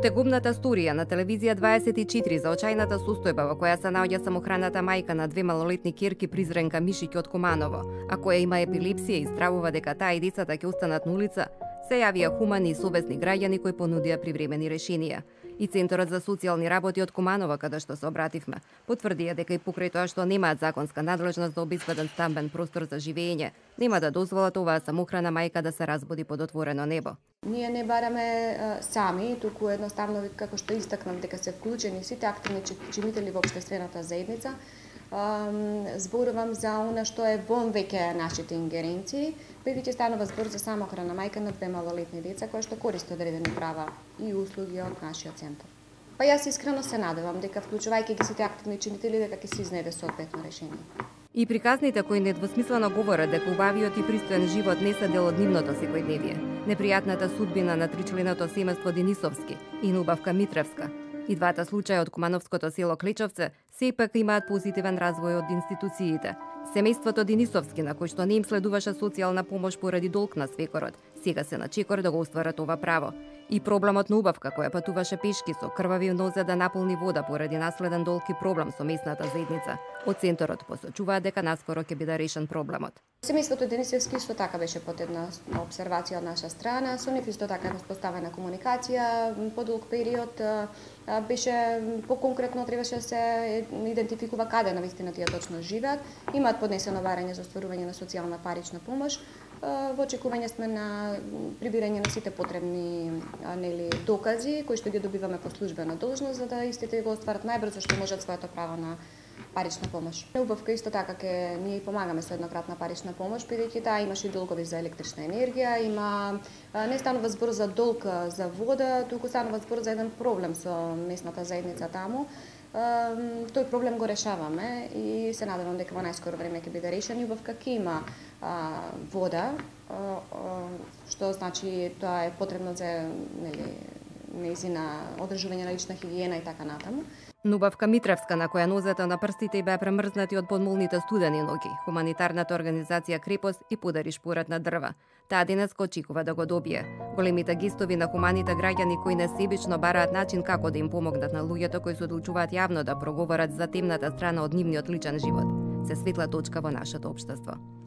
Потегумната сторија на телевизија 24 за очајната состојба во која се наоѓа самохраната мајка на 2 малолетни ќерки Призренка Мишиќ од Куманово, а која има епилепсија и стравува дека таа и децата ќе останат на улица, се јавија хумани и совесни граѓани кои понудија привремени решенија. И Центарот за социјални работи од Куманово, каде што се обративме, потврдија дека и покрај тоа што немаат законска надлежност да обезбедат стамбен простор за живење, нема да дозволат оваа самохрана мајка да се разбуди под отворено небо. Ние не бараме сами, туку едноставно, како што истакнав, дека се вклучени сите активни чинители во општествената заедница. Зборувам за она што е вон веќе нашите ингеренции, бидејќи станува збор за самохрана мајка на 2 малолетни деца која што користи одредени права и услуги од нашиот центар. Па јас искрено се надевам дека вклучувајќи ги сите активни чинители дека ќе се изнеде соодветно решение. И приказните кои недвосмислено говорат дека убавиот и пристоен живот не се дел од нивното секојдневие, непријатната судбина на тричленото семејство Денисовски и Нубавка Митревска, и двата случаја од кумановското село Клечовце сепак имаат позитивен развој од институциите. Семејството Денисовски, на кој што не им следуваше социјална помош поради долг на свекорот, сега се на чекор да го остварат ова право. И проблемот на Убавка, која патуваше пешки со крвави нозе да наполни вода поради наследен долг и проблем со местната заедница. Од центарот посочуваат дека наскоро ќе биде решен проблемот. Семејството Денисовски исто така беше под една обсервација од наша страна, со нив исто така поставена комуникација по долг период, беше поконкретно требаше да се идентификува каде навистина тие точно живеат, имаат поднесено барање за остварување на социјална парична помош. Во очекување сме на прибирање на сите потребни докази кои што ги добиваме по службена должност за да истите го остварат најбрзо што можат своето право на парична помош. Убавка исто така ние помагаме со еднократна парична помош, бидејќи таа имаше и долгови за електрична енергија, не станува збор за долг за вода, туку станува збор за еден проблем со местната заедница таму. Тој проблем го решаваме и се надевам дека во најскоро време ќе биде решен. Убавка ќе има вода, што значи тоа е потребно за нејзина одржување на лична хигиена и така натаму. Нубавка Митревска, на која нозете на прстите и беа премрзнати од подмолните студени ноги, хуманитарната организација Крепост и подари шпорат на дрва. Таа денес го очекува да го добие. Големите гестови на хуманите граѓани кои несебично бараат начин како да им помогнат на луѓето кои се одлучуваат јавно да проговорат за темната страна од нивниот личен живот, се светла точка во нашето општество.